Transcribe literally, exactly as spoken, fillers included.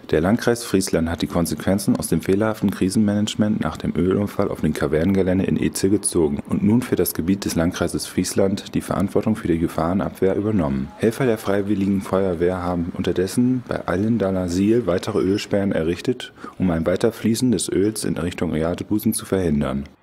Der Landkreis Friesland hat die Konsequenzen aus dem fehlerhaften Krisenmanagement nach dem Ölunfall auf dem Kavernengelände in Eze gezogen und nun für das Gebiet des Landkreises Friesland die Verantwortung für die Gefahrenabwehr übernommen. Helfer der Freiwilligen Feuerwehr haben unterdessen bei Allendaler-Siel weitere Ölsperren errichtet, um ein Weiterfließen des Öls in Richtung Jadebusen zu verhindern.